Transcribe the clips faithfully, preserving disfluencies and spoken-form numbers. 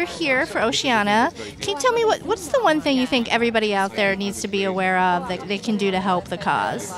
we're here for Oceana. Can you tell me what what's the one thing you think everybody out there needs to be aware of that they can do to help the cause?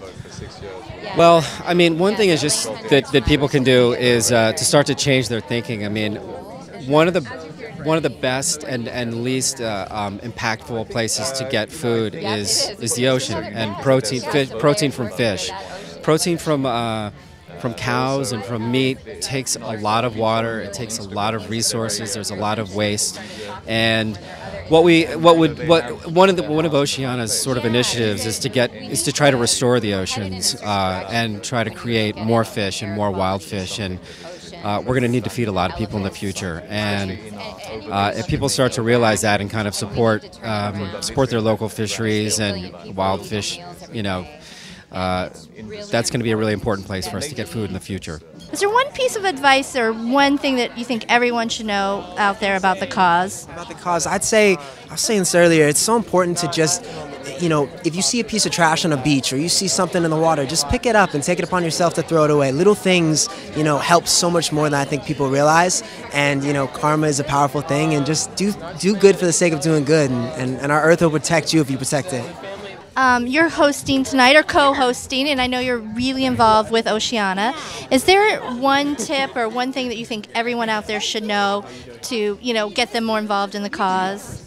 Well, I mean, one thing is just that, that people can do is uh, to start to change their thinking. I mean, one of the one of the best and and least uh, um, impactful places to get food is is the ocean, and protein fish, protein from fish, protein from. Uh, From cows and from meat takes a lot of water. It takes a lot of resources. There's a lot of waste, and what we what would what one of the one of Oceana's sort of initiatives is to get is to try to restore the oceans uh, and try to create more fish and more wild fish. And uh, we're going to need to feed a lot of people in the future. And uh, if people start to realize that and kind of support um, support their local fisheries and wild fish, you know. Uh, that's going to be a really important place for us to get food in the future. Is there one piece of advice or one thing that you think everyone should know out there about the cause? About the cause, I'd say, I was saying this earlier, it's so important to just, you know, if you see a piece of trash on a beach or you see something in the water, just pick it up and take it upon yourself to throw it away. Little things, you know, help so much more than I think people realize. And, you know, karma is a powerful thing, and just do do good for the sake of doing good. And, and, and our earth will protect you if you protect it. Um, you're hosting tonight, or co-hosting, and I know you're really involved with Oceana. Is there one tip or one thing that you think everyone out there should know to, you know, get them more involved in the cause?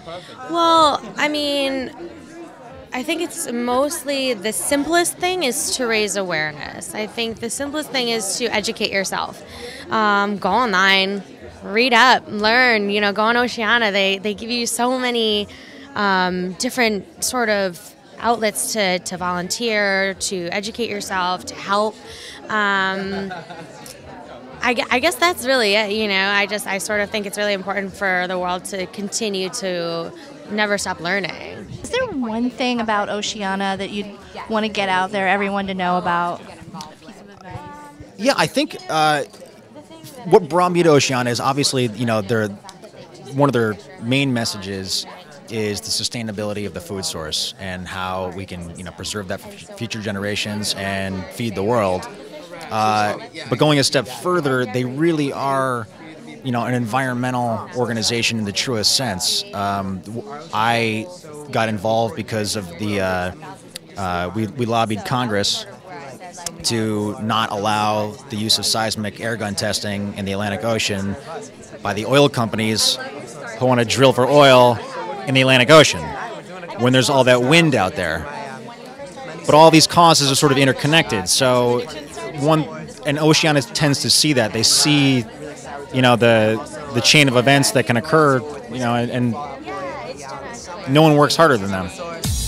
Well, I mean, I think it's mostly the simplest thing is to raise awareness. I think the simplest thing is to educate yourself. Um, go online, read up, learn, you know, go on Oceana. They, they give you so many um, different sort of outlets to, to volunteer, to educate yourself, to help. Um, I, I guess that's really it. You know, I just I sort of think it's really important for the world to continue to never stop learning. Is there one thing about Oceana that you'd want to get out there, everyone to know about? Yeah, I think uh, what brought me to Oceana is obviously, you know, their one of their main messages is the sustainability of the food source and how we can, you know, preserve that for future generations and feed the world. Uh, but going a step further, they really are, you know, an environmental organization in the truest sense. Um, I got involved because of the uh, uh, we we lobbied Congress to not allow the use of seismic airgun testing in the Atlantic Ocean by the oil companies who want to drill for oil in the Atlantic Ocean when there's all that wind out there. But all these causes are sort of interconnected. So one, and Oceana tends to see that. They see, you know, the the chain of events that can occur, you know, and, and no one works harder than them.